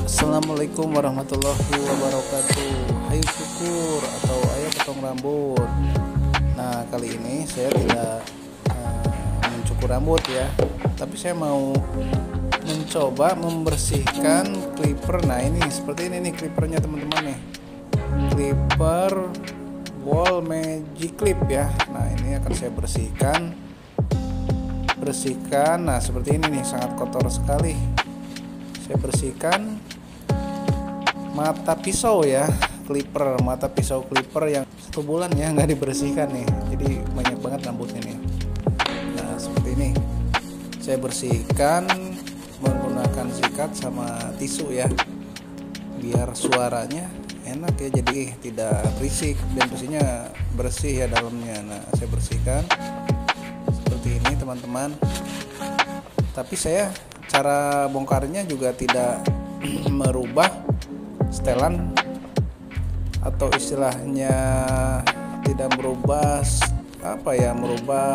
Assalamualaikum warahmatullahi wabarakatuh. Hayu cukur atau ayo potong rambut. Nah, kali ini saya tidak mencukur rambut ya, tapi saya mau mencoba membersihkan clipper. Nah, ini seperti ini nih clippernya teman-teman nih. Clipper Wall Magic Clip ya. Nah, ini akan saya bersihkan. Nah, seperti ini nih, sangat kotor sekali. Saya bersihkan mata pisau ya, mata pisau clipper yang 1 bulan ya nggak dibersihkan nih, jadi banyak banget rambutnya nih. Nah, seperti ini saya bersihkan menggunakan sikat sama tisu ya, biar suaranya enak ya, jadi tidak berisik dan bersihnya bersih ya dalamnya. Nah, saya bersihkan seperti ini teman-teman, tapi saya cara bongkarnya juga tidak merubah setelan atau istilahnya tidak merubah merubah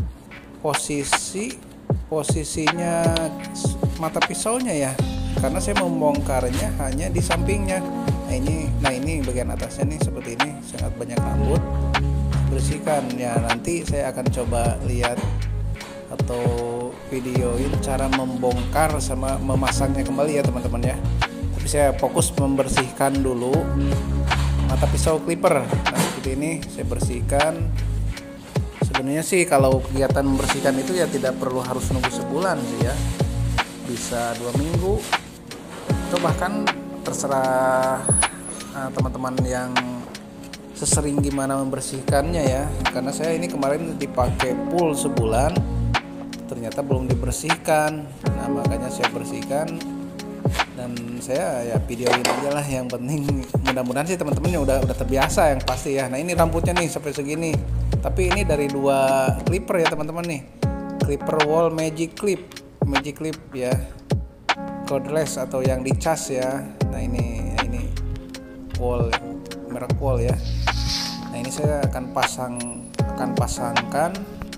posisinya mata pisaunya ya, karena saya membongkarnya hanya di sampingnya. Nah ini bagian atasnya nih, seperti ini sangat banyak rambut. Bersihkan ya, nanti saya akan coba lihat atau videoin cara membongkar sama memasangnya kembali ya teman-teman ya. Tapi saya fokus membersihkan dulu mata pisau clipper. Nah, seperti ini saya bersihkan. Sebenarnya sih kalau kegiatan membersihkan itu ya tidak perlu harus nunggu sebulan sih ya, bisa 2 minggu atau bahkan terserah teman-teman yang sesering gimana membersihkannya ya. Karena saya ini kemarin dipakai full sebulan, ternyata belum dibersihkan. Nah, makanya saya bersihkan dan saya ya videoin aja lah. Yang penting mudah-mudahan sih teman-teman udah terbiasa yang pasti ya. Nah, ini rambutnya nih sampai segini, tapi ini dari 2 clipper ya teman-teman nih, clipper Wall Magic Clip ya, cordless atau yang dicas ya. Nah, ini Wall, merek Wall ya. Nah, ini saya akan pasangkan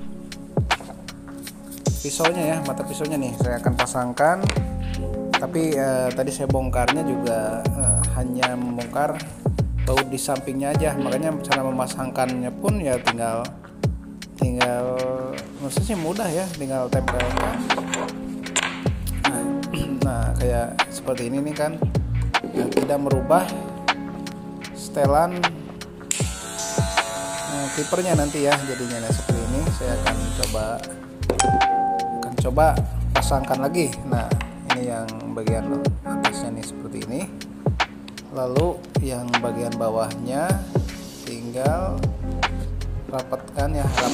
pisaunya ya, mata pisaunya nih saya akan pasangkan. Tapi tadi saya bongkarnya juga hanya membongkar baut di sampingnya aja, makanya cara memasangkannya pun ya tinggal maksudnya mudah ya, tinggal tempelkan. Nah, kayak seperti ini nih kan, tidak merubah setelan clippernya nanti ya jadinya. Nah, seperti ini saya akan coba pasangkan lagi. Nah, ini yang bagian atasnya nih seperti ini, lalu yang bagian bawahnya tinggal rapatkan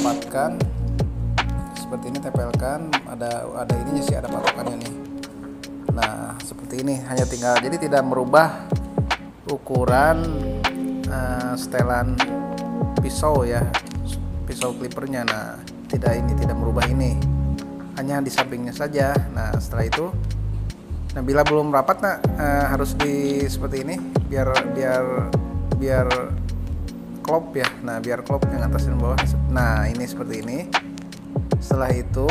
seperti ini, tempelkan. Ada ininya sih, ada patokannya nih. Nah, seperti ini, hanya tinggal, jadi tidak merubah ukuran setelan pisau ya, pisau clippernya. Nah, tidak merubah ini, hanya di sampingnya saja. Nah, setelah itu, nah bila belum rapat harus seperti ini biar klop ya. Nah, biar klop yang atas dan bawah. Nah, ini seperti ini. Setelah itu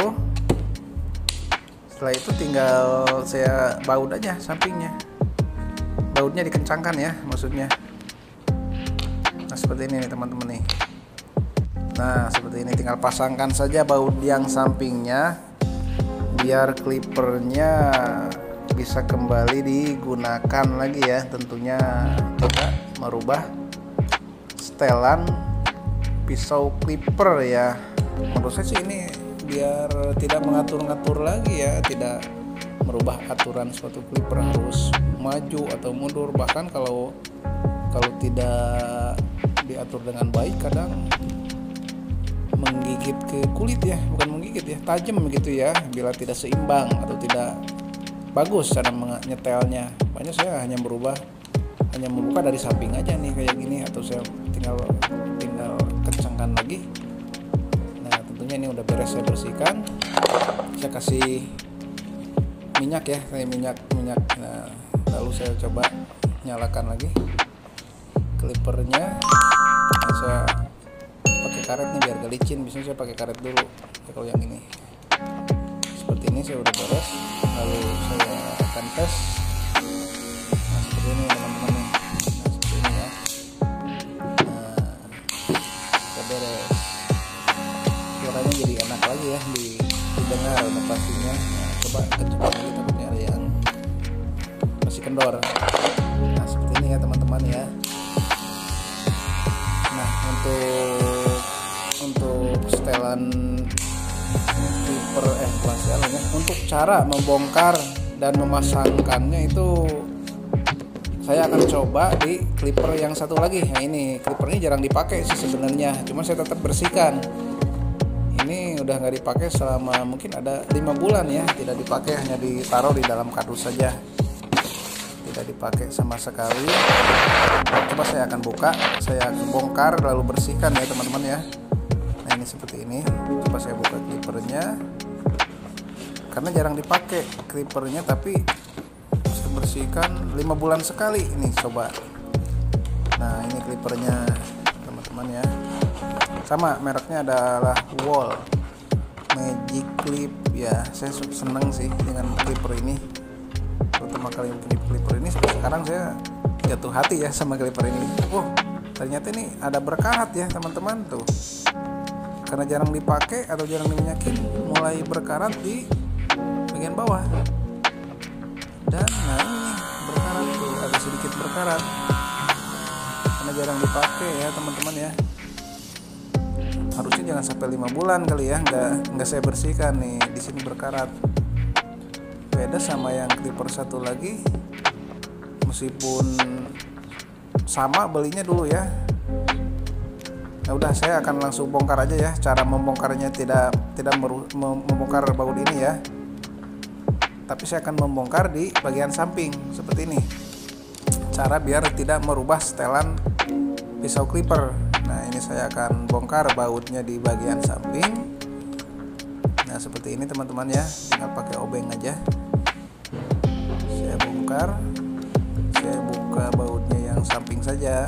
tinggal saya baut aja sampingnya, bautnya dikencangkan ya maksudnya. Nah, seperti ini nih teman-teman nih. Nah, seperti ini, tinggal pasangkan saja baut yang sampingnya biar clippernya bisa kembali digunakan lagi ya. Tentunya tidak merubah setelan pisau clipper ya. Menurut saya sih ini biar tidak mengatur-ngatur lagi ya, tidak merubah aturan suatu clipper harus maju atau mundur. Bahkan kalau tidak diatur dengan baik, kadang menggigit ke kulit ya, bukan menggigit ya, tajam begitu ya, bila tidak seimbang atau tidak bagus cara menyetelnya. Makanya saya hanya membuka dari samping aja nih kayak gini, atau saya tinggal kencangkan lagi. Nah, tentunya ini udah beres saya bersihkan. Saya kasih minyak ya, minyak. Nah, lalu saya coba nyalakan lagi clippernya. Nah, saya pakai karet nih biar gak licin. Biasanya saya pakai karet dulu ya kalau yang ini. Seperti ini saya udah beres. Lalu saya akan tes seperti ini teman-teman nih. Nah, seperti ini ya. Nah, udah beres. Suaranya jadi enak lagi ya didengar pastinya. Nah, coba kencang lagi, takutnya ada yang masih kendor. Nah, seperti ini ya teman-teman ya. Nah, untuk setelan clipper bukan setelan ya, untuk cara membongkar dan memasangkannya itu saya akan coba di clipper yang satu lagi. Nah, ini clipper ini jarang dipakai sih sebenarnya, cuma saya tetap bersihkan. Ini udah nggak dipakai selama mungkin ada 5 bulan ya, tidak dipakai, hanya ditaruh di dalam kardus saja, tidak dipakai sama sekali. Coba saya akan buka, saya akan bongkar lalu bersihkan ya teman-teman ya. Nah, ini seperti ini. Coba saya buka clippernya, karena jarang dipakai clippernya, tapi saya bersihkan 5 bulan sekali ini coba. Nah, ini clippernya teman-teman ya, sama mereknya adalah Wall Magic Clip ya. Saya seneng sih dengan clipper ini, pertama kali mungkin clipper ini. Sekarang saya jatuh hati ya sama clipper ini. Ternyata ini ada berkarat ya teman-teman tuh, karena jarang dipakai atau jarang diminyakin, mulai berkarat di bagian bawah. Dan nah ini berkarat tuh, ada sedikit berkarat karena jarang dipakai ya teman-teman ya. Harusnya jangan sampai 5 bulan kali ya, nggak saya bersihkan nih, di sini berkarat. Beda sama yang clipper satu lagi, meskipun sama belinya dulu ya. Nah, udah saya akan langsung bongkar aja ya. Cara membongkarnya tidak membongkar baut ini ya, tapi saya akan membongkar di bagian samping seperti ini. Cara biar tidak merubah setelan pisau clipper. Nah, ini saya akan bongkar bautnya di bagian samping. Nah, seperti ini teman-teman ya, tinggal pakai obeng aja. Saya bongkar, saya buka bautnya yang samping saja.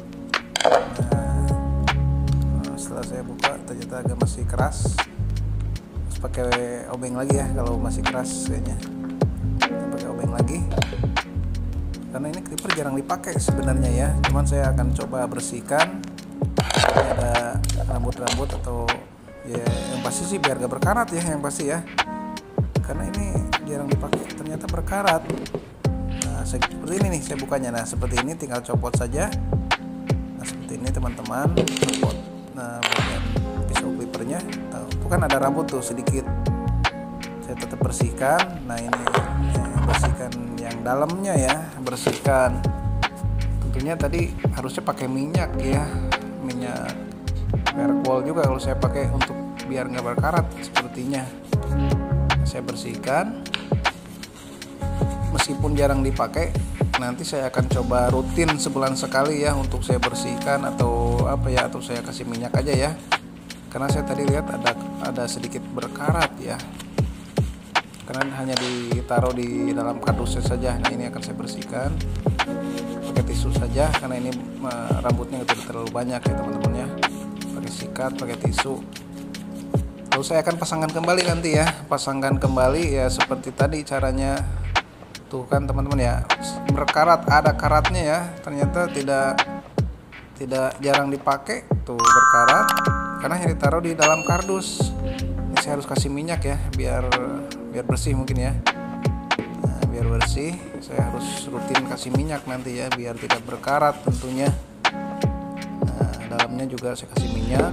Nah, setelah saya buka ternyata agak masih keras, terus pakai obeng lagi ya kalau masih keras kayaknya. Pakai obeng lagi, karena ini clipper jarang dipakai sebenarnya ya. Cuman saya akan coba bersihkan. Ada rambut-rambut atau ya, yang pasti sih biar gak berkarat ya, yang pasti ya, karena ini jarang dipakai ternyata berkarat. Nah, seperti ini nih saya bukanya. Nah, seperti ini tinggal copot saja. Nah, seperti ini teman-teman, copot. Nah, bagian pisau clippernya tuh kan ada rambut tuh sedikit, saya tetap bersihkan. Nah, ini bersihkan yang dalamnya ya, bersihkan. Tentunya tadi harusnya pakai minyak ya, minyak merek Wall juga kalau saya pakai, untuk biar nggak berkarat sepertinya. Saya bersihkan, meskipun jarang dipakai, nanti saya akan coba rutin sebulan sekali ya untuk saya bersihkan, atau apa ya, atau saya kasih minyak aja ya, karena saya tadi lihat ada sedikit berkarat ya, karena hanya ditaruh di dalam kardusnya saja. Nah, ini akan saya bersihkan pakai tisu saja, karena ini rambutnya tidak terlalu banyak ya teman-teman ya. Pakai sikat, pakai tisu. Lalu saya akan pasangkan kembali nanti ya, pasangkan kembali ya seperti tadi caranya. Tuh kan teman-teman ya, berkarat, ada karatnya ya, ternyata tidak jarang dipakai tuh berkarat, karena hanya ditaruh di dalam kardus. Ini saya harus kasih minyak ya, biar bersih mungkin ya. Nah, biar bersih saya harus rutin kasih minyak nanti ya, biar tidak berkarat tentunya. Nah, dalamnya juga saya kasih minyak.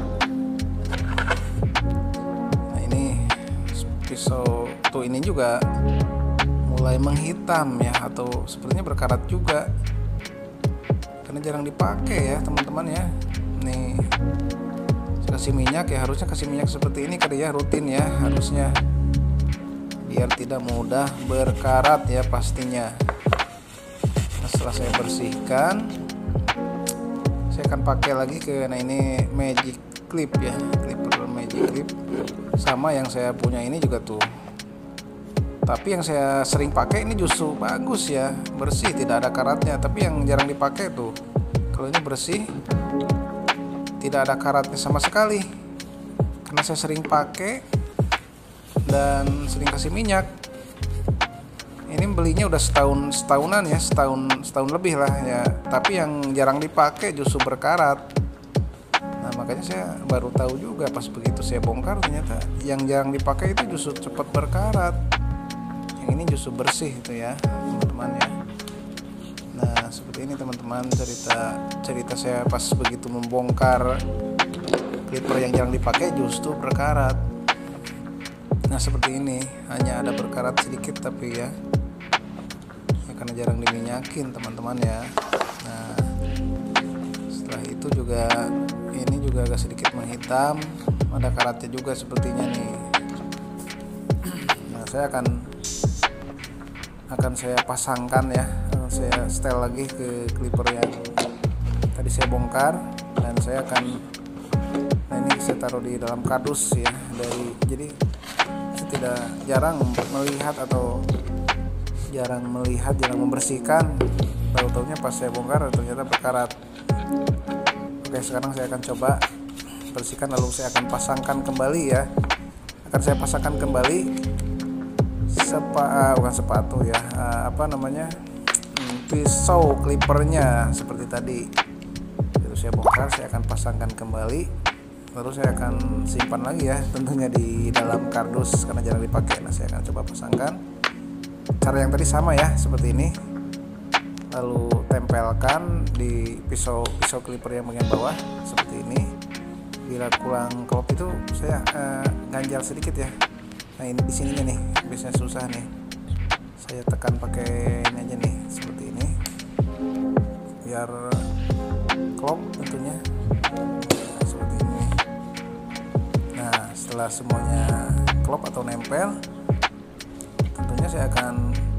Nah, ini pisau tuh ini juga mulai menghitam ya, atau sepertinya berkarat juga karena jarang dipakai ya teman-teman ya. Nih saya kasih minyak ya, harusnya kasih minyak seperti ini kali ya, rutin ya harusnya, biar tidak mudah berkarat ya pastinya. Nah, setelah saya bersihkan, saya akan pakai lagi ke, nah ini Magic Clip ya, clipper Magic Clip, sama yang saya punya ini juga tuh. Tapi yang saya sering pakai ini justru bagus ya, bersih, tidak ada karatnya. Tapi yang jarang dipakai tuh, kalau ini bersih, tidak ada karatnya sama sekali. Karena saya sering pakai dan sering kasih minyak. Ini belinya udah setahunan ya, setahun lebih lah ya, tapi yang jarang dipakai justru berkarat. Nah makanya saya baru tahu juga pas begitu saya bongkar, ternyata yang jarang dipakai itu justru cepat berkarat, yang ini justru bersih itu ya teman-teman ya. Nah seperti ini teman-teman cerita saya pas begitu membongkar clipper yang jarang dipakai justru berkarat. Nah seperti ini, hanya ada berkarat sedikit tapi ya karena jarang diminyakin teman-teman ya. Nah setelah itu juga ini juga agak sedikit menghitam, ada karatnya juga sepertinya nih. Nah saya akan saya pasangkan ya, saya setel lagi ke clipper yang tadi saya bongkar, dan saya akan, nah ini saya taruh di dalam kardus ya, jadi saya tidak jarang melihat, jarang membersihkan, tahu-taunya pas saya bongkar ternyata berkarat. Oke, sekarang saya akan coba bersihkan, lalu saya akan pasangkan kembali ya. Akan saya pasangkan kembali bukan sepatu ya, pisau clippernya seperti tadi. Itu saya bongkar, saya akan pasangkan kembali, lalu saya akan simpan lagi ya, tentunya di dalam kardus karena jarang dipakai. Nah saya akan coba pasangkan. Cara yang tadi sama ya, seperti ini, lalu tempelkan di pisau clipper yang bagian bawah seperti ini. Bila kurang klop itu saya ganjal sedikit ya. Nah ini di sininya nih biasanya susah nih, saya tekan pakai ini aja nih seperti ini biar klop tentunya. Nah, seperti ini. Nah setelah semuanya klop atau nempel, tentunya saya akan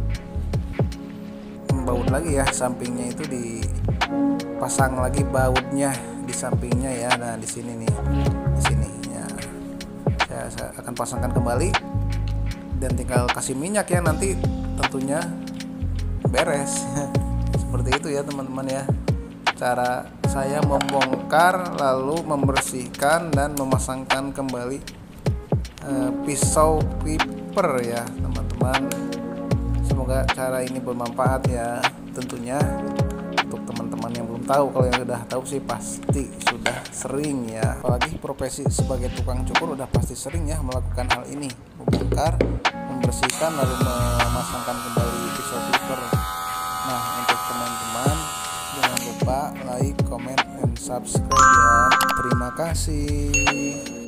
membaut lagi ya, sampingnya itu dipasang lagi bautnya di sampingnya ya. Nah di sini nih, di sini ya, saya akan pasangkan kembali dan tinggal kasih minyak ya, nanti tentunya beres. Seperti itu ya teman-teman ya, cara saya membongkar lalu membersihkan dan memasangkan kembali pisau clipper ya teman-teman. Semoga cara ini bermanfaat ya tentunya untuk teman-teman yang belum tahu. Kalau yang sudah tahu sih pasti sudah sering ya, apalagi profesi sebagai tukang cukur udah pasti sering ya melakukan hal ini, membongkar, membersihkan lalu memasangkan kembali pisau clipper. Nah untuk teman-teman jangan lupa like, comment, and subscribe ya. Terima kasih.